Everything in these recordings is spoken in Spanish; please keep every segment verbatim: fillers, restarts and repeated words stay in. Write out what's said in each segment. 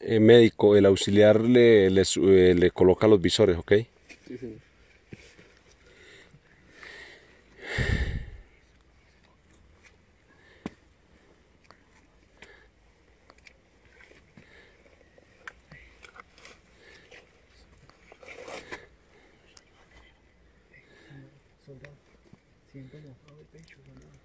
eh, médico, el auxiliar le, le, su- eh, le coloca los visores, ¿ok? Sí, señor. Soldado, siento mojado el pecho, soldado.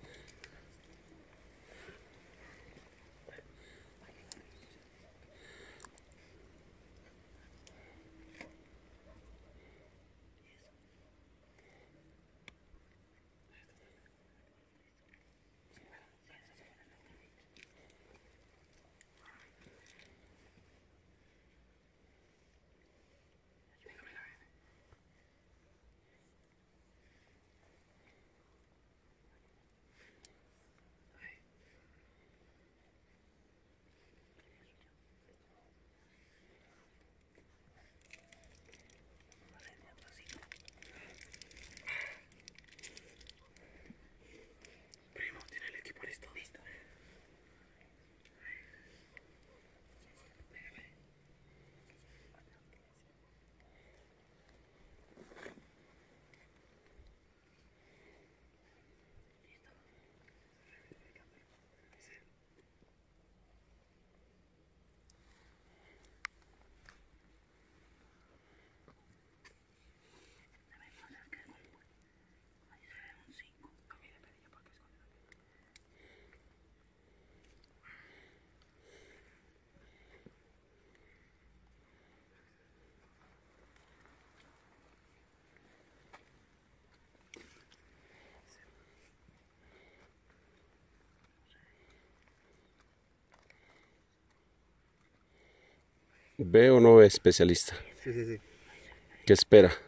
Primo, tiene el equipo listo. Listo. ¿Ve o no ve especialista? Sí, sí, sí. ¿Qué espera?